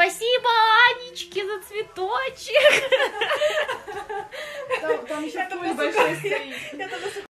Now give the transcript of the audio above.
Спасибо, Анечке, за цветочек. Там еще пуль большой стоит.